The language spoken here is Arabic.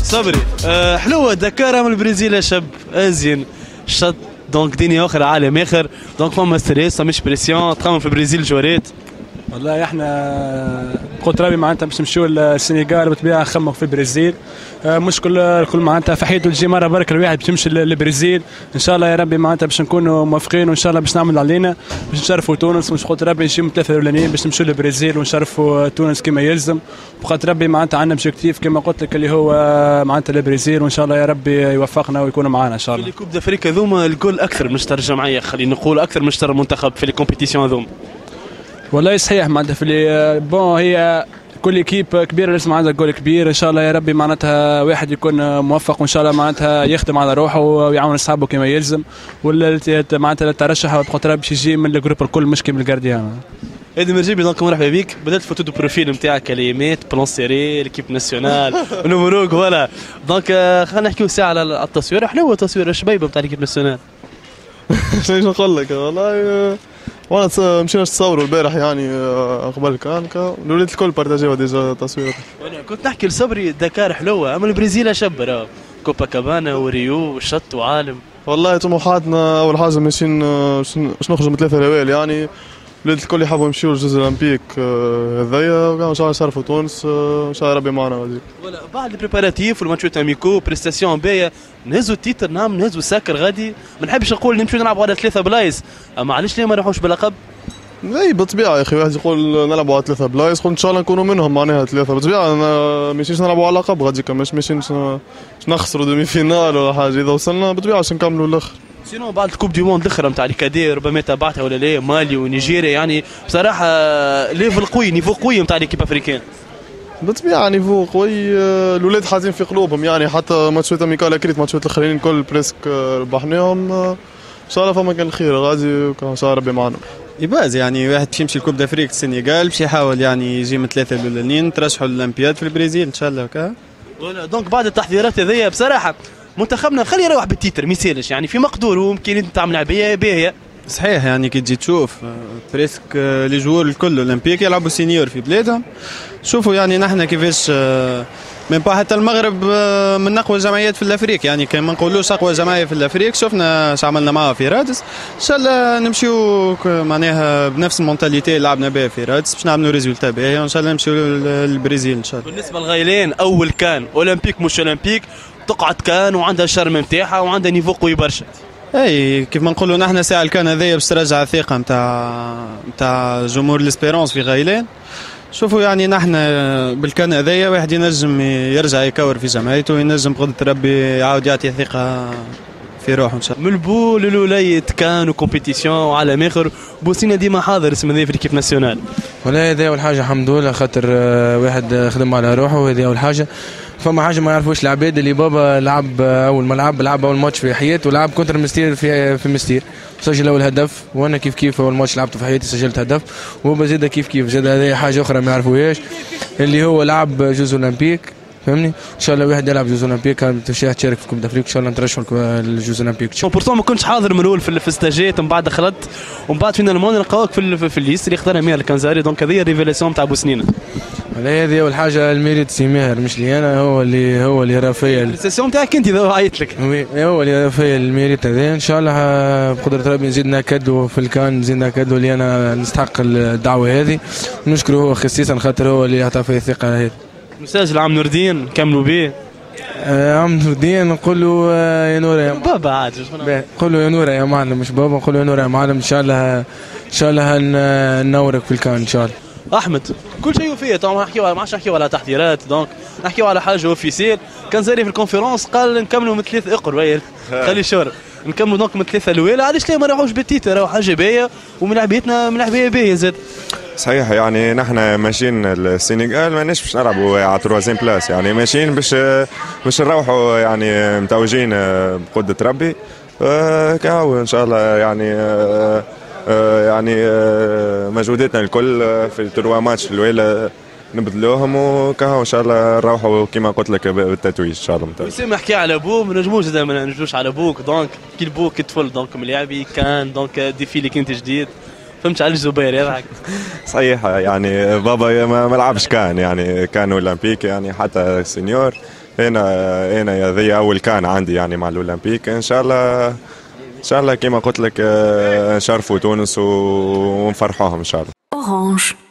صبري حلوه دكار من البرازيل يا شاب ازين شط دونك دنيا اخرى عالم اخر دونك فما ستريس مش بريسيون تخمم في البرازيل جوارات. والله احنا قلت ربي معناتها باش نمشيو للسنغال بالطبيعه نخمم في البرازيل. مش كل معناتها في حياته تجي مره برك الواحد باش يمشي للبرازيل. ان شاء الله يا ربي معناتها باش نكونوا موفقين وان شاء الله باش نعملوا علينا باش نشرفوا تونس. مش قلت ربي نجيو ثلاثه الاولانيين باش نمشيو للبرازيل ونشرفوا تونس كما يلزم. وقت ربي معناتها عندنا اوبجيكتيف كما قلت لك اللي هو معناتها البرازيل وان شاء الله يا ربي يوفقنا ويكونوا معنا ان شاء الله. في الكوب دافريكا ذوما الجول اكثر من شطر الجمعيه خلينا نقول اكثر من شطر المنتخب في الكومبيتيسيون ذوما. والله صحيح معناتها في اللي بون هي كل ايكيب كبيره لازم عندها جول كبير. ان شاء الله يا ربي معناتها واحد يكون موفق وان شاء الله معناتها يخدم على روحه ويعاون اصحابه كما يلزم. ولا معناتها الترشح بقدر ربي باش يجي من الجروب الكل مش كيما الجارديان. ادم مرجيبي دونك مرحبا بك. بدات فوتو دو بروفيل نتاعك كلمات بلان سيري ليكيب ناسيونال نمروك فوالا دونك خلينا نحكيو ساعه على التصوير. حلوه تصوير الشبيبه نتاع ليكيب ناسيونال. شنو نقول لك والله وانا مشينا نتصوروا البارح يعني قبل كان الولاد الكل بارتاجيو ديجا تصوير. وانا كنت نحكي لصبري دكار حلوه اما البرازيل شب راه كوبا كابانا وريو وشط وعالم. والله طموحاتنا اول حاجه ماشيين باش نخرجوا من ثلاثه الاوائل يعني الولاد الكل يحبوا يمشيوا للجزء الاولمبيك هذايا ان شاء الله نشرفوا تونس ان شاء الله ربي معنا غادي. ولا بعد البريباراتيف والماتشات اميكو بريستاسيون باهيه نهزوا التيتر نعم نهزوا ساكر غادي ما نحبش نقول نمشيو نلعبوا على ثلاثه بلايص اما علاش ليه ما نروحوش باللقب؟ اي بالطبيعه يا اخي واحد يقول نلعبوا على ثلاثه بلايص قلت ان شاء الله نكونوا منهم معناها ثلاثه بالطبيعه ماشيش نلعبوا على لقب غادي مش ماشيين نخسروا دومي فينال ولا حاجه اذا وصلنا بالطبيعه باش نكملوا الاخر. سينو بعد الكوب دي موند الاخرى نتاع الكادير ربما تابعتها ولا لا مالي ونيجيريا يعني بصراحه ليفل قوي نيفو قوي نتاع ليكيب افريكان. بالطبيعه نيفو قوي الاولاد حاطين في قلوبهم يعني حتى ماتشات اميكال اكيد ماتشات الاخرين الكل بريسك ربحناهم ان شاء الله فما كان الخير غادي وان شاء الله ربي معنا. يباز يعني واحد باش يمشي الكوب دافريك السنغال باش يحاول يعني يجي من ثلاثه الاولانيين ترشحوا للاولمبياد في البرازيل ان شاء الله هكا. دونك بعد التحضيرات هذيا بصراحه منتخبنا خلي يروح بالتيتر ما يسالش يعني في مقدور وممكن تعمل عبيه باهيه. صحيح يعني كي تجي تشوف بريسك لي جوور الكل الاولمبيك يلعبوا سينيور في بلادهم. شوفوا يعني نحن كيفاش من با حتى المغرب من اقوى الجمعيات في الافريق يعني كان ما نقولوش اقوى جمعيه في الافريق. شفنا اش عملنا معها في رادس ان شاء الله نمشيو معناها بنفس المونتاليتي اللي لعبنا بها في رادس باش نعملوا ريزولتا باهي وان شاء الله نمشيو للبرازيل ان شاء الله. بالنسبه للغايلين اول كان اولمبيك مش اولمبيك تقعد كان وعندها الشرم نتاعها وعندها نيفو قوي برشا. اي كيف ما نقولوا نحن ساعه الكان هذايا باش ترجع الثقه نتاع جمهور الاسبيرونس في غايلين. شوفوا يعني نحن بالكان هذايا واحد ينجم يرجع يكور في جمعيته وينجم بقدرة ربي يعاود يعطي ثقة في روحه ان شاء الله. من البو للولاية كان وكومبيتيسيون وعالم اخر بوسينا ديما حاضر اسم هذا في الكيف ناسيونال. ولا هذا اول حاجة الحمد لله خاطر واحد خدم على روحه وهذه اول حاجة. فما حاجه ما يعرفوش العباد اللي بابا لعب اول ما لعب اول ماتش في حياته ولعب كونتر مستير في مستير سجل اول هدف وانا كيف اول ماتش لعبته في حياتي سجلت هدف وهو زاد كيف زاد هذه حاجه اخرى ما يعرفوهاش اللي هو لعب جوز اولمبيك فهمني. ان شاء الله واحد يلعب جوز اولمبيك تشارك في كوب دافريك ان شاء الله نترشحوا الجوز اولمبيك. بورتون ما كنتش حاضر من الاول في الستاجات ومن بعد دخلت ومن بعد فينا المون لقاوك في الليست اللي اختارها مير الكنزاري دونك هذه الريفيلاسيون تاع بوسنينه. هذه اول حاجه الميريت سي ماهر مش لي انا هو اللي راه فيا السيسيون تاعك انت اذا عيط لك هو اللي راه فيا الميريت هذا ان شاء الله بقدره ربي نزيد ناكدو في الكان نزيد ناكدو اللي انا نستحق الدعوه هذه ونشكره هو خصيصا خاطر هو اللي عطى فيا الثقه هذه. مساج عم نور الدين نكملوا به. عم نور الدين نقول له يا نور يا بابا عاد نقول له يا نور يا معلم مش بابا نقول له يا نور يا معلم ان شاء الله نورك في الكان ان شاء الله. احمد كل شيء فيه طبعا ما عادش نحكيو على تحضيرات دونك نحكيو على حاجه اوفيسيل. كان زاري في الكونفرنس قال نكملوا من ثلاث اقر خلي شهر نكملوا دونك من ثلاثه الاولى علاش ليه ما نروحوش بالتيتر راهو حاجه باهيه ومن لعبيتنا من لعبيه باهيه زاد. صحيح يعني نحن ماشيين السنغال ماناش باش نلعبوا على تروازيام بلاس يعني ماشيين باش نروحوا يعني متوجين بقدرة ربي كاو ان شاء الله يعني مجهوداتنا الكل في التروا ماتش الاولى نبذلوهم وكاو ان شاء الله نروحوا كما قلت لك بالتتويج ان شاء الله. وسام نحكي على ابوه ما نجموش زاد ما نجموش على ابوك دونك كي البوك طفل دونك ملاعبي كان دونك ديفيلي كنت جديد فهمت على الزبير يضحك. صحيح يعني بابا ما لعبش كان يعني كان اولمبيك يعني حتى سينيور انا هذه اول كان عندي يعني مع الاولمبيك. ان شاء الله كما قلت لك نشرفوا تونس ونفرحوهم ان شاء الله.